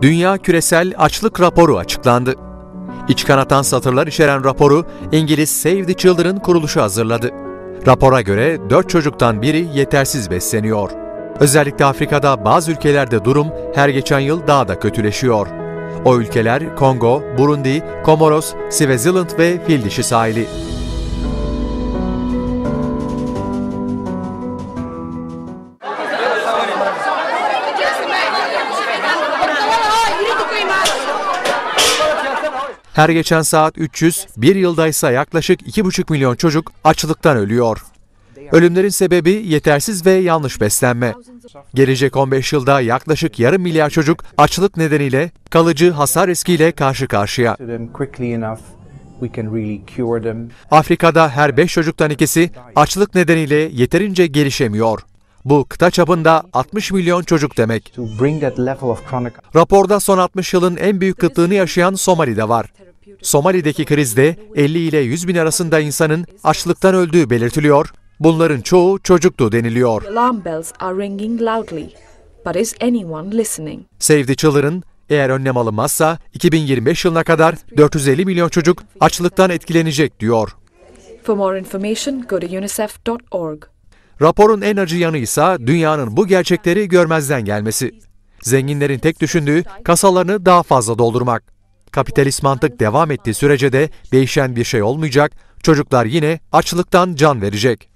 Dünya Küresel Açlık Raporu açıklandı. İç kanatan satırlar içeren raporu İngiliz Save the Children kuruluşu hazırladı. Rapora göre 4 çocuktan biri yetersiz besleniyor. Özellikle Afrika'da bazı ülkelerde durum her geçen yıl daha da kötüleşiyor. O ülkeler Kongo, Burundi, Komoros, Swaziland ve Fildişi sahili. Her geçen saat 300, bir yılda ise yaklaşık 2,5 milyon çocuk açlıktan ölüyor. Ölümlerin sebebi yetersiz ve yanlış beslenme. Gelecek 15 yılda yaklaşık yarım milyar çocuk açlık nedeniyle kalıcı hasar riskiyle karşı karşıya. Afrika'da her 5 çocuktan ikisi açlık nedeniyle yeterince gelişemiyor. Bu kıta çapında 60 milyon çocuk demek. Raporda son 60 yılın en büyük kıtlığını yaşayan Somali'de var. Somali'deki krizde 50 ile 100 bin arasında insanın açlıktan öldüğü belirtiliyor. Bunların çoğu çocuktu deniliyor. Save the Children, eğer önlem alınmazsa 2025 yılına kadar 450 milyon çocuk açlıktan etkilenecek diyor. For more information, go to unicef.org. Raporun en acı yanı ise dünyanın bu gerçekleri görmezden gelmesi. Zenginlerin tek düşündüğü kasalarını daha fazla doldurmak. Kapitalist mantık devam ettiği sürece de değişen bir şey olmayacak, çocuklar yine açlıktan can verecek.